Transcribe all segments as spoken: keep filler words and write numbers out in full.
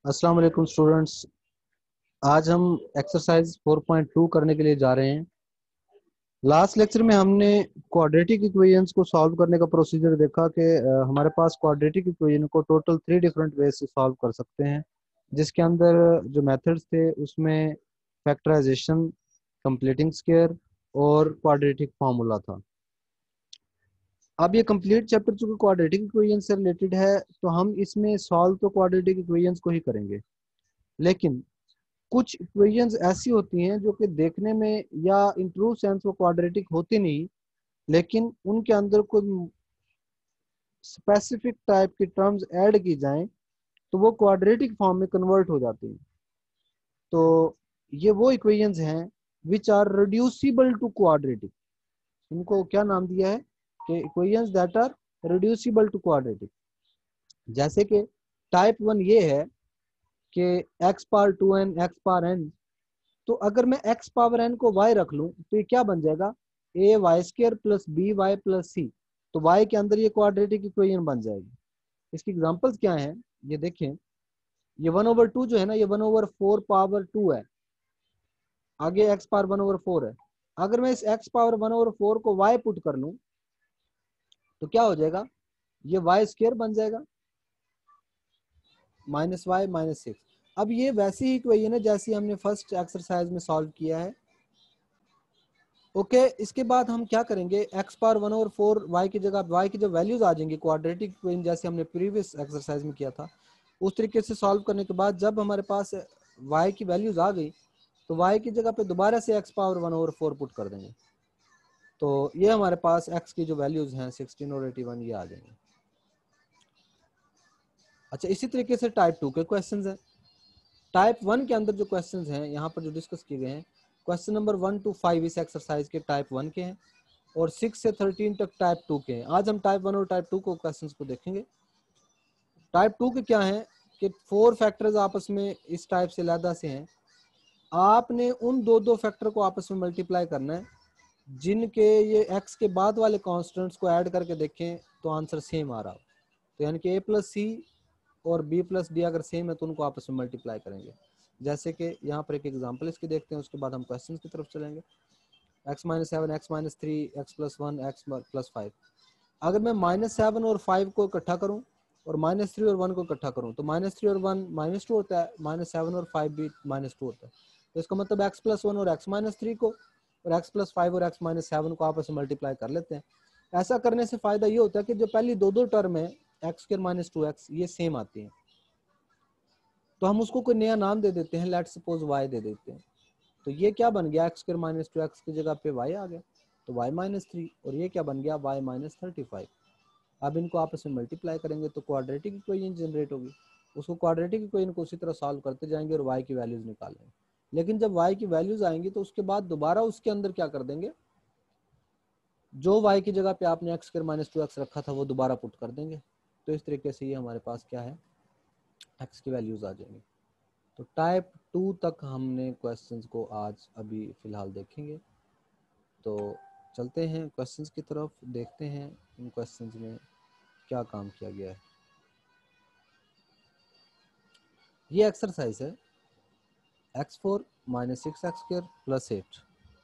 अस्सलाम वालेकुम स्टूडेंट्स। आज हम एक्सरसाइज फोर पॉइंट टू करने के लिए जा रहे हैं। लास्ट लेक्चर में हमने क्वाड्रेटिक इक्वेशंस को सॉल्व करने का प्रोसीजर देखा कि अ, हमारे पास क्वाड्रेटिक इक्वेशन को टोटल थ्री डिफरेंट वे से सॉल्व कर सकते हैं, जिसके अंदर जो मेथड्स थे उसमें फैक्टराइजेशन, कंप्लीटिंग स्क्वायर और क्वाड्रेटिक फार्मूला था। अब ये कंप्लीट चैप्टर चूंकि क्वाड्रेटिक इक्वेशन से रिलेटेड है तो हम इसमें सॉल्व तो क्वाड्रेटिक इक्वेशंस को ही करेंगे, लेकिन कुछ इक्वेशंस ऐसी होती हैं जो कि देखने में या इन ट्रू सेंस वो क्वाड्रेटिक होती नहीं, लेकिन उनके अंदर कोई स्पेसिफिक टाइप की टर्म्स ऐड की जाएं तो वो क्वाड्रेटिक फॉर्म में कन्वर्ट हो जाती हैं। तो ये वो इक्वेशंस हैं which are reducible to quadratic. इनको क्या नाम दिया है कि equations that are reducible to quadratic. जैसे कि टाइप वन ये है कि x power two n x power n, तो अगर मैं x पावर n को y रख लूं तो ये क्या बन जाएगा, a y square plus b y plus c. तो y के अंदर ये क्वाड्रेटिक इक्वेशन बन जाएगी। इसकी एग्जांपल्स क्या हैं ये देखें। ये वन ओवर टू जो है ना, ये one over four power two है, आगे x power one over four है। अगर मैं इस x power one over four को y पुट कर लूं तो क्या हो जाएगा, ये वाई स्केयर बन जाएगा माइनस वाई माइनस सिक्स। अब ये वैसी ही इक्वेशन है जैसी हमने फर्स्ट एक्सरसाइज में सॉल्व किया है। ओके okay, इसके बाद हम क्या करेंगे, x power one over four y की जगह y की जो वैल्यूज आ जाएंगी क्वाड्रेटिक इक्वेशन जैसे हमने प्रीवियस एक्सरसाइज में किया था उस तरीके से सॉल्व करने के बाद जब हमारे पास y की वैल्यूज आ गई तो y की जगह पे दोबारा से x power one over four put कर देंगे। तो ये हमारे पास x की जो वैल्यूज हैं सिक्सटीन और एटी वन ये आ जाएंगे। अच्छा, इसी तरीके से टाइप टू के क्वेश्चन हैं। टाइप वन के अंदर जो क्वेश्चन हैं यहाँ पर जो डिस्कस किए गए हैं, question number one two five इस एक्सरसाइज के टाइप वन के हैं और सिक्स से थर्टीन तक टाइप टू के हैं। आज हम टाइप वन और टाइप टू को क्वेश्चंस को देखेंगे। टाइप टू के क्या हैं कि फोर फैक्टर्स आपस में इस टाइप से अलहदा से हैं। आपने उन दो दो फैक्टर को आपस में मल्टीप्लाई करना है जिनके ये एक्स के बाद वाले कॉन्स्टेंट्स को ऐड करके देखें तो आंसर सेम आ रहा हो। तो यानी कि ए प्लस सी और बी प्लस डी अगर सेम है तो उनको आपस में मल्टीप्लाई करेंगे। जैसे कि यहाँ पर एक एग्जांपल इसके देखते हैं, उसके बाद हम क्वेश्चन की तरफ चलेंगे। X minus seven x minus three x plus one x plus five. अगर मैं माइनस सेवन और फाइव को इकट्ठा करूं और माइनस थ्री और वन को इकट्ठा करूं तो माइनस थ्री और वन माइनस टू होता है, माइनस सेवन और फाइव भी माइनस टू होता है। तो इसका मतलब एक्स प्लस वन और एक्स माइनस थ्री को और एक्स प्लस फाइव और एक्स माइनस सेवन को आपस में मल्टीप्लाई कर लेते हैं। ऐसा करने से फायदा ये होता है कि जो पहली दो दो टर्म है x square minus two x ये सेम आती है, तो हम उसको कोई नया नाम दे देते हैं, लेट सपोज वाई दे देते हैं। तो ये क्या बन गया, x square minus two x की जगह पे वाई आ गया तो वाई माइनस थ्री, और ये क्या बन गया वाई माइनस थर्टी फाइव। अब इनको आपस में मल्टीप्लाई करेंगे तो क्वाड्रेटिक इक्वेशन जनरेट होगी। उसको क्वाड्रेटिक इक्वेशन को उसी तरह सॉल्व करते जाएंगे और वाई की वैल्यूज निकालेंगे। लेकिन जब वाई की वैल्यूज आएंगी तो उसके बाद दोबारा उसके अंदर क्या कर देंगे, जो वाई की जगह पे आपने x square minus two x रखा था वो दोबारा पुट कर देंगे। तो इस तरीके से ये हमारे पास क्या है, एक्स की वैल्यूज आ जाएंगी। तो टाइप टू तक हमने क्वेश्चंस को आज अभी फिलहाल देखेंगे। तो चलते हैं क्वेश्चंस की तरफ, देखते हैं इन क्वेश्चंस में क्या काम किया गया है। ये एक्सरसाइज है x four minus six x square plus eight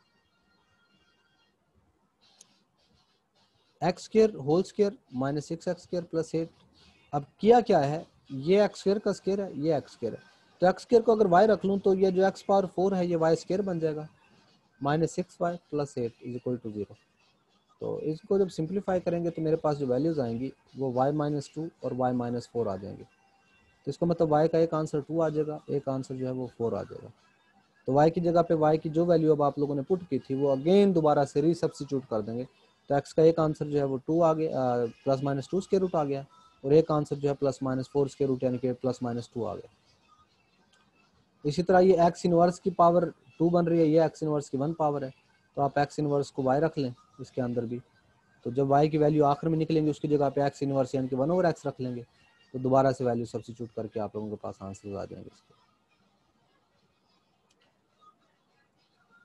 x square whole square minus six x square plus eight. अब किया क्या है, ये एक्स स्क्र का स्क्र है, ये एक्स स्क्र है, तो एक्स स्क्र को अगर वाई रख लूँ तो ये जो एक्स पावर फोर है ये वाई स्क्र बन जाएगा minus six y plus eight is equal to zero. तो इसको जब सिंप्लीफाई करेंगे तो मेरे पास जो वैल्यूज आएंगी वो y माइनस टू और y माइनस फोर आ जाएंगे। तो इसका मतलब y का एक आंसर टू आ जाएगा, एक आंसर जो है वो फोर आ जाएगा। तो y की जगह पे y की जो वैल्यू अब आप लोगों ने पुट की थी वो अगेन दोबारा से रीसब्स्टिट्यूट कर देंगे। तो x का एक आंसर जो है वो टू आ गया, plus minus two square root आ गया, और एक आंसर जो है plus minus four square root यानी कि प्लस माइनस टू आ गया। इसी तरह ये एक्स इनवर्स की पावर टू बन रही है, ये एक्स इनवर्स की वन पावर है, तो आप एक्स इनवर्स को y रख लें इसके अंदर भी। तो जब y की वैल्यू आखिर में निकलेंगे उसकी जगह पे एक्स इनवर्स यानी कि वन ओवर एक्स रख लेंगे, तो दोबारा से वैल्यू सब्स्टिट्यूट करके आप लोगों के पास आंसर आ जाएंगे इसके।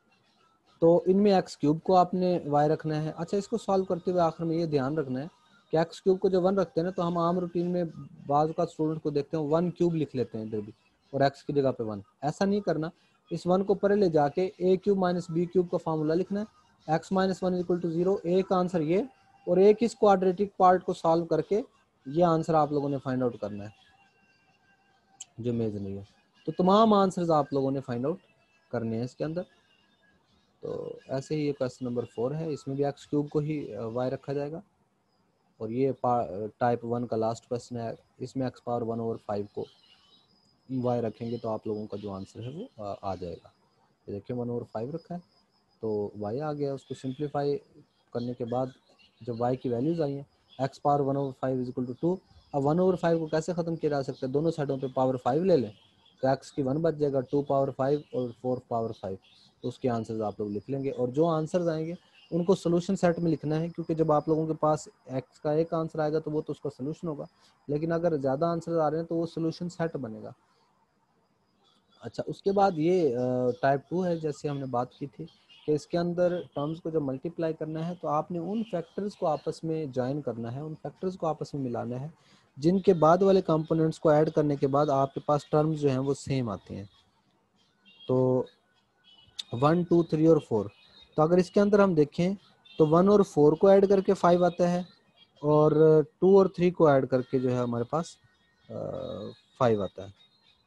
तो इनमें एक्स क्यूब को आपने y रखना है। अच्छा, इसको सॉल्व करते हुए आखिर में ये ध्यान रखना है कि एक्स क्यूब को जब वन रखते हैं ना तो हम आम रूटीन में बाजू का स्टूडेंट को देखते हैं वन क्यूब लिख लेते हैं इधर भी और एक्स की जगह पे वन। ऐसा नहीं करना, इस वन को परे ले जाके a cube minus b cube का फार्मूला लिखना है, x minus one equal to zero. A का आंसर ये, और एक इस क्वाड्रेटिक पार्ट को सॉल्व करके ये आंसर आप लोगों ने फाइंड आउट करना है जो इमेजिनरी है। तो तमाम आंसर्स आप लोगों ने फाइंड आउट करने हैं इसके अंदर। तो ऐसे ही ये क्वेश्चन नंबर फोर है, इसमें भी एक्स क्यूब को ही वाई रखा जाएगा। और ये टाइप वन का लास्ट क्वेश्चन है, इसमें x power one over five को वाई रखेंगे तो आप लोगों का जो आंसर है वो आ, आ जाएगा। ये देखिए वन ओवर फाइव रखा है तो वाई आ गया। उसको सिंप्लीफाई करने के बाद जब वाई की वैल्यूज आई हैं, x power one over five is equal to two. अब वन ओवर फाइव को कैसे ख़त्म किया जा सकता है, दोनों साइडों पे पावर फाइव ले लें तो एक्स की वन बच जाएगा, टू पावर फाइव और फोर पावर फाइव, तो उसके आंसर्स आप लोग लिख लेंगे। और जो आंसर्स आएंगे उनको सोल्यूशन सेट में लिखना है, क्योंकि जब आप लोगों के पास एक्स का एक आंसर आएगा तो वो तो उसका सोल्यूशन होगा, लेकिन अगर ज़्यादा आंसर आ रहे हैं तो वो सोल्यूशन सेट बनेगा। अच्छा, उसके बाद ये टाइप टू है, जैसे हमने बात की थी कि इसके अंदर टर्म्स को जब मल्टीप्लाई करना है तो आपने उन फैक्टर्स को आपस में ज्वाइन करना है, उन फैक्टर्स को आपस में मिलाना है जिनके बाद वाले कंपोनेंट्स को ऐड करने के बाद आपके पास टर्म्स जो हैं वो सेम आते हैं। तो वन टू थ्री और फोर, तो अगर इसके अंदर हम देखें तो वन और फोर को ऐड करके फाइव आता है और टू और थ्री को ऐड करके जो है हमारे पास फाइव आता है।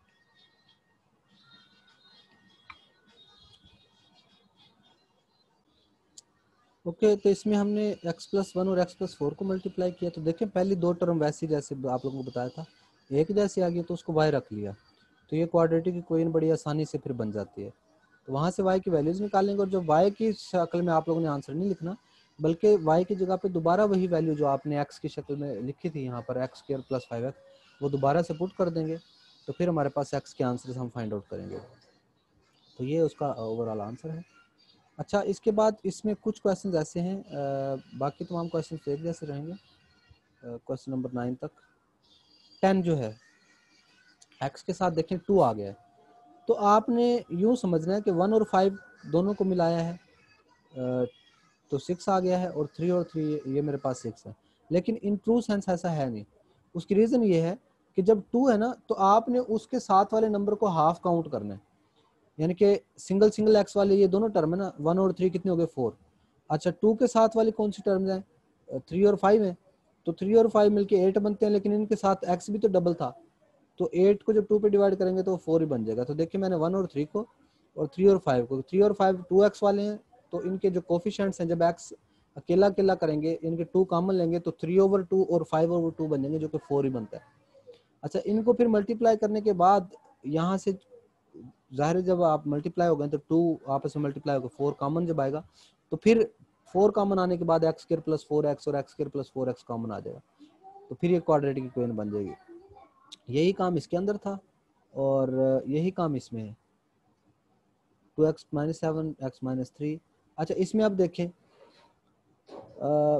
ओके okay, तो इसमें हमने x प्लस वन और x प्लस फोर को मल्टीप्लाई किया तो देखें पहली दो टर्म वैसी जैसे आप लोगों को बताया था एक जैसी आ गई तो उसको y रख लिया, तो ये क्वाड्रेटिक इक्वेशन बड़ी आसानी से फिर बन जाती है। तो वहाँ से y की वैल्यूज निकालेंगे और जब y की शक्ल में आप लोगों ने आंसर नहीं लिखना, बल्कि y की जगह पे दोबारा वही वैल्यू जो आपने x की शक्ल में लिखी थी यहाँ पर x square plus five x वो दोबारा से पुट कर देंगे, तो फिर हमारे पास x के आंसर हम फाइंड आउट करेंगे। तो ये उसका ओवरऑल आंसर है। अच्छा, इसके बाद इसमें कुछ क्वेश्चन ऐसे हैं, आ, बाकी तमाम क्वेश्चन एक जैसे रहेंगे क्वेश्चन नंबर नाइन तक। टेन जो है एक्स के साथ देखें टू आ गया है, तो आपने यूं समझना है कि वन और फाइव दोनों को मिलाया है आ, तो सिक्स आ गया है, और थ्री और थ्री ये मेरे पास सिक्स है, लेकिन इन ट्रू सेंस ऐसा है नहीं। उसकी रीज़न ये है कि जब टू है ना तो आपने उसके साथ वाले नंबर को हाफ काउंट करना है, यानी कि सिंगल सिंगल एक्स वाले ये दोनों टर्म है ना, वन और थ्री कितने हो गए फोर। अच्छा, टू के साथ वाली कौन सी टर्म्स हैं, थ्री और फाइव है, तो थ्री और फाइव मिलके एट बनते हैं, लेकिन इनके साथ एक्स भी तो डबल था, तो एट को जब टू पे डिवाइड करेंगे तो फोर ही बन जाएगा। तो देखिए मैंने वन और थ्री को और थ्री और फाइव को, थ्री और फाइव टू एक्स वाले हैं तो इनके जो कोफिशिएंट्स हैं जब एक्स अकेला अकेला करेंगे इनके टू कॉमन लेंगे तो थ्री ओवर टू और फाइव ओवर टू बन जाएंगे जो कि फोर ही बनता है। अच्छा, इनको फिर मल्टीप्लाई करने के बाद यहाँ से जाहिर है जब आप मल्टीप्लाई हो गए तो टू आपस में मल्टीप्लाई होगा, फोर कॉमन जब आएगा तो फिर फोर कॉमन आने के बाद x square plus four x और x square plus four x common आ जाएगा, तो फिर ये क्वाड्रेटिक इक्वेशन बन जाएगी। यही काम इसके अंदर था और यही काम इसमें है, two x minus seven x minus three. अच्छा, इसमें अब देखें आ,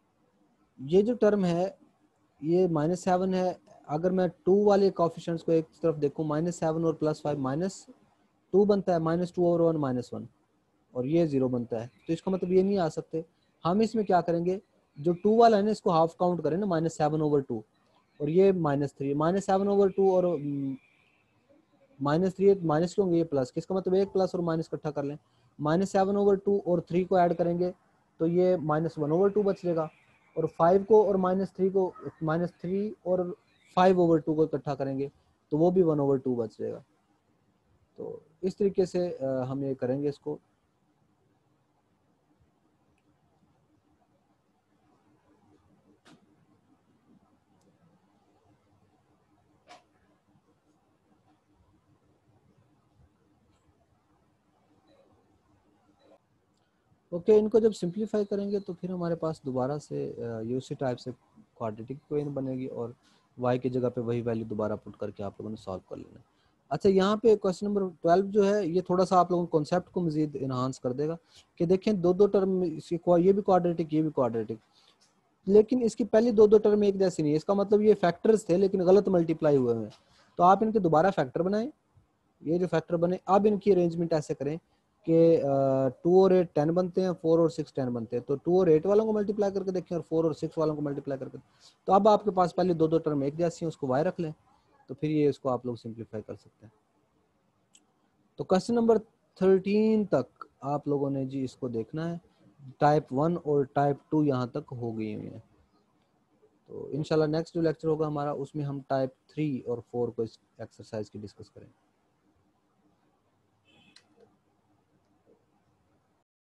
ये जो टर्म है ये माइनस सेवन है, अगर मैं टू वाले कोफिशिएंट्स को एक तरफ देखूं माइनस सेवन और प्लस फाइव माइनस टू बनता है, minus two over one minus one, और ये जीरो बनता है, तो इसका मतलब ये नहीं आ सकते। हम इसमें क्या करेंगे, जो टू वाला है ना इसको हाफ काउंट करें ना, माइनस सेवन ओवर टू, और ये minus three, minus seven over two और माइनस थ्री माइनस क्यों होंगे ये प्लस, किसका मतलब एक प्लस और माइनस इकट्ठा कर लें, माइनस सेवन ओवर टू और थ्री को ऐड करेंगे तो ये माइनस वन ओवर टू बच जाएगा, और फाइव को और माइनस थ्री को माइनस थ्री और फाइव ओवर टू को इकट्ठा करेंगे तो वो भी वन ओवर टू बच जाएगा। तो इस तरीके से हम ये करेंगे इसको। ओके okay, इनको जब सिंप्लीफाई करेंगे तो फिर हमारे पास दोबारा से यूसी टाइप से क्वाड्रेटिक इक्वेशन बनेगी और y की जगह पे वही वैल्यू दोबारा पुट करके आप लोगों ने सॉल्व कर लेना है। अच्छा, यहाँ पे क्वेश्चन नंबर ट्वेल्व जो है ये थोड़ा सा आप लोगों को कॉन्सेप्ट को मजीद इनहांस कर देगा कि देखें दो दो टर्म इसकी, ये भी क्वाड्रेटिक ये भी क्वाड्रेटिक, लेकिन इसकी पहली दो दो टर्म एक जैसी नहीं है, इसका मतलब ये फैक्टर्स थे लेकिन गलत मल्टीप्लाई हुए हैं। तो आप इनके दोबारा फैक्टर बनाएं, ये जो फैक्टर बने अब इनकी अरेंजमेंट ऐसे करें कि टू और एट टेन बनते हैं, फोर और सिक्स टेन बनते हैं, तो टू और एट वालों को मल्टीप्लाई करके देखें और फोर और सिक्स वालों को मल्टीप्लाई करके। तो अब आपके पास पहले दो दो टर्म एक जैसी हैं, उसको वाई रख लें, तो फिर ये इसको आप लोग सिंप्लीफाई कर सकते हैं। तो क्वेश्चन नंबर थर्टीन तक आप लोगों ने जी इसको देखना है। टाइप वन और टाइप टू यहाँ तक हो गई हुई है। तो इंशाल्लाह नेक्स्ट जो लेक्चर होगा हमारा, उसमें हम टाइप थ्री और फोर को इस एक्सरसाइज की डिस्कस करेंगे।